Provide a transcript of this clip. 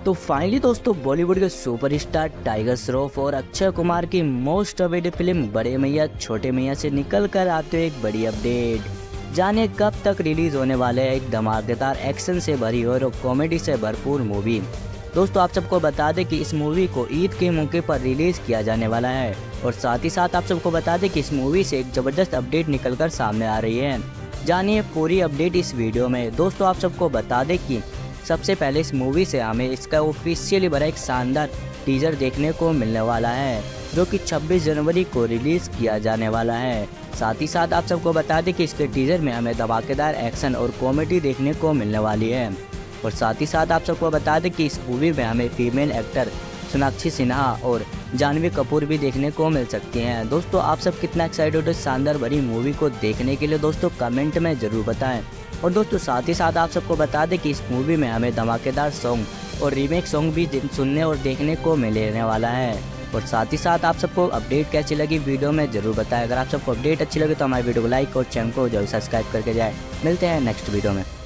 तो फाइनली दोस्तों बॉलीवुड के सुपरस्टार टाइगर श्रॉफ और अक्षय कुमार की मोस्ट अवेटेड फिल्म बड़े मैया छोटे मैया से निकल कर आते हुए एक बड़ी अपडेट। जानिए कब तक रिलीज होने वाले है एक धमाकेदार एक्शन से भरी और कॉमेडी से भरपूर मूवी। दोस्तों आप सबको बता दें कि इस मूवी को ईद के मौके पर रिलीज किया जाने वाला है और साथ ही साथ आप सबको बता दें कि इस मूवी से एक ज़बरदस्त अपडेट निकलकर सामने आ रही है। जानिए पूरी अपडेट इस वीडियो में। दोस्तों आप सबको बता दें कि सबसे पहले इस मूवी से हमें इसका ऑफिशियली बड़ा एक शानदार टीजर देखने को मिलने वाला है जो कि 26 जनवरी को रिलीज़ किया जाने वाला है। साथ ही साथ आप सबको बता दें कि इसके टीजर में हमें धमाकेदार एक्शन और कॉमेडी देखने को मिलने वाली है और साथ ही साथ आप सबको बता दें कि इस मूवी में हमें फीमेल एक्टर सोनाक्षी सिन्हा और जानवी कपूर भी देखने को मिल सकती हैं। दोस्तों आप सब कितना एक्साइटेड हो शानदार भरी मूवी को देखने के लिए दोस्तों कमेंट में ज़रूर बताएं। और दोस्तों साथ ही साथ आप सबको बता दें कि इस मूवी में हमें धमाकेदार सॉन्ग और रीमेक सॉन्ग भी सुनने और देखने को मिलने वाला है। और साथ ही साथ आप सबको अपडेट कैसी लगी वीडियो में ज़रूर बताएं। अगर आप सबको अपडेट अच्छी लगे तो हमारे वीडियो को लाइक और चैनल को जरूर सब्सक्राइब करके जाए। मिलते हैं नेक्स्ट वीडियो में।